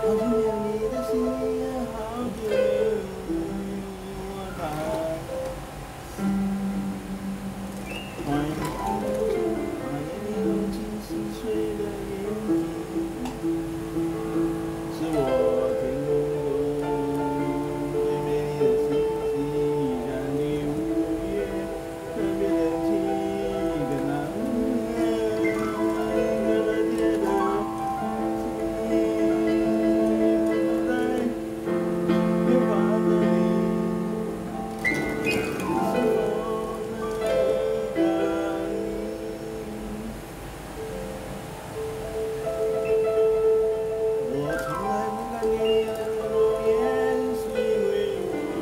好久没有你的心，好久没有我他。欢迎你入住，欢迎你入侵细碎的眼睛，是我天空中最美丽的星星，让你无言特别的情，跟那热烈的心，在远方的你，是否能感我从来不敢给你的诺言，是因为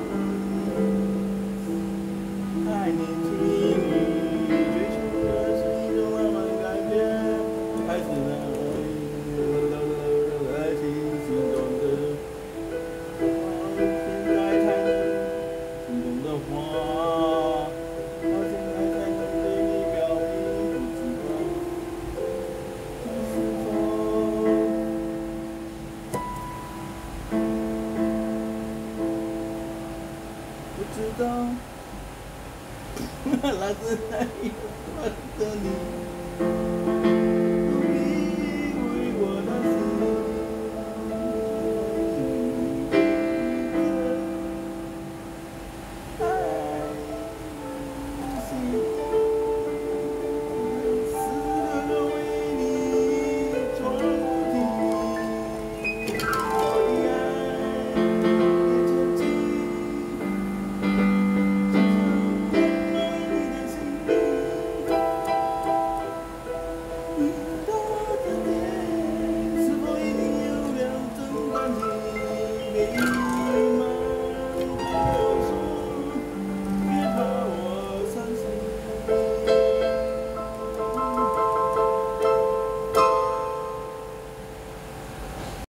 我太年轻，追求的是一种浪漫感觉，还是那爱情心中的现在才能心中的花，到现在才能对你表明不知道你是否。不知道，来自哪一方的你？